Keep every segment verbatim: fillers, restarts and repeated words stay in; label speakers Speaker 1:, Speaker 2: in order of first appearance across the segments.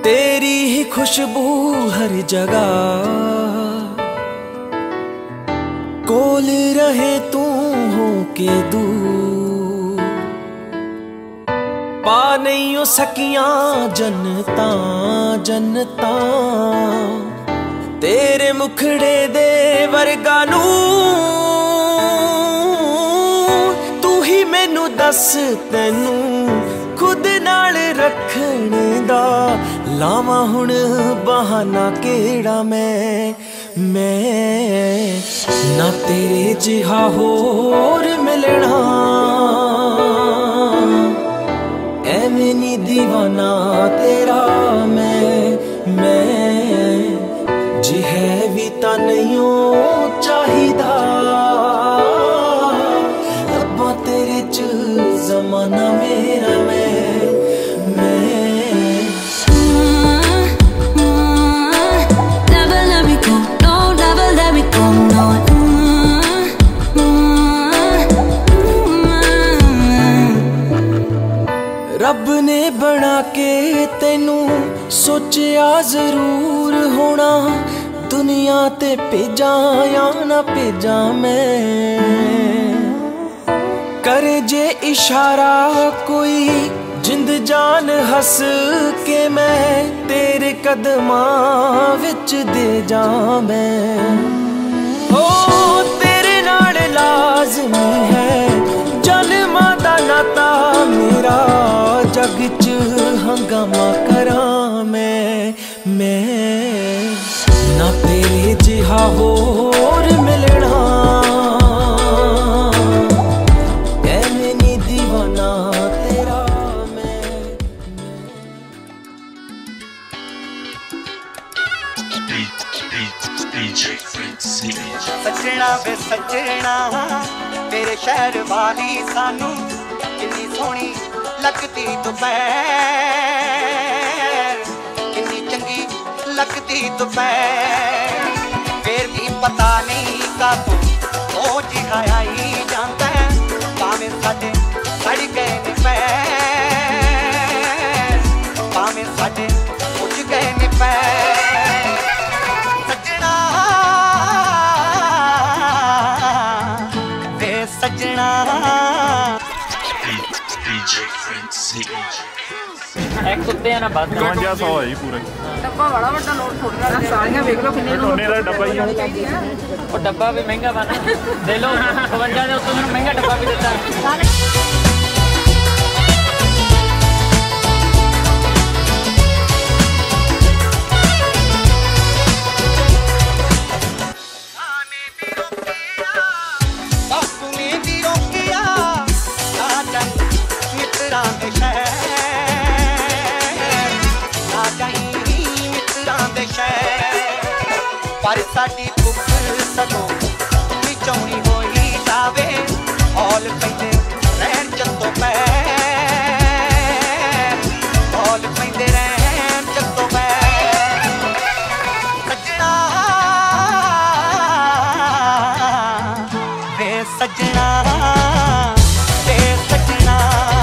Speaker 1: तेरी ही खुशबू हर जगह, कोल रहे तू हो के दूर। पा नहीं हो सकियां जन्नता जन्नता, तेरे मुखड़े दे वर्गा नूर। तू ही मैनू दस तैनू खुद नाल रखण दा, लावा हुण बहाना केड़ा मैं मैं ना तेरे जिहा होर मिलना। एवें नी दीवाना तेरा मैं मैं, जी है भी तां नहीं हो चाहिदा। रब्बा तेरे च जमाना मेरा मैं मैं।
Speaker 2: Never let me go, no, never let me go, no.
Speaker 1: रब ने बना के तैनू सोचिया जरूर होना, दुनिया ते भेजा या ना भेजा मैं। करे जे इशारा कोई जिंद जान हस के, मैं तेरे कदमां विच दे जा मैं। हो तेरे नाल लाज़मी है जन्मां दा नाता मेरा, जग च हंगामा करां मैं मैं। ना तेरे जिहा होर मिलना, एवें नी दीवाना तेरा मैं मैं।
Speaker 3: सजना वे सजना तेरे शहर वाली सानू, किन्नी सोहनी लगदी दोपहर, किन्नी चंगी लगदी दोपहर। फिर भी पता नहीं कातों ओ जिहा आई जांदा है, भावें साडे सड़ गए ने पैर, भावें साडे उज गए ने पैर। सजना वे सजना
Speaker 4: एक कुत्ते ना बात
Speaker 5: पचवंजा सौ है पूरे
Speaker 6: डब्बा बड़ा बड़ा नोट थोड़ा ना सारियां देख लो कितने
Speaker 5: टोने का डब्बा ही है।
Speaker 4: और डब्बा भी महंगा बना दे लो, पचवंजा दे उसको महंगा डब्बा भी देता है।
Speaker 3: पर साडी भुख सगों विचौनी होई जावे, हौल पैंदे रहन जत्तों पैर, हौल पैंदे रहन जत्तों पैर। सजना वे सजना वे सजना।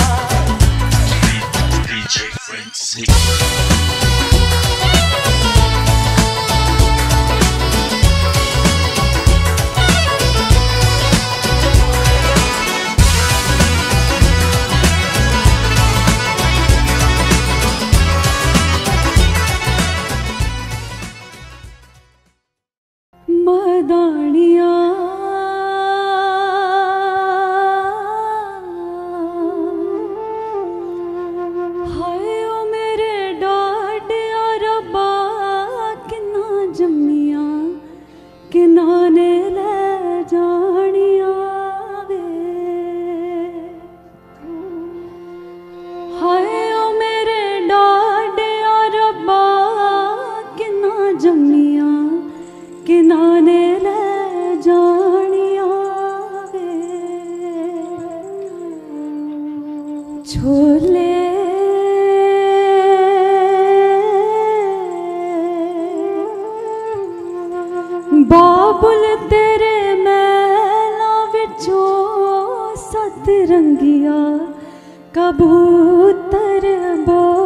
Speaker 2: मदानिया हाय ओ मेरे डाडिया रब्बा, किन्ना जम्मिया किन्ना ने ले जानिया वे। हाय ओ मेरे डाडिया रब्बा, किन्ना जम्मिया किन्ना ने ले जानिया वे। छोले बाबुल तेरे मैला विचों सतरंगिया कबूतर बो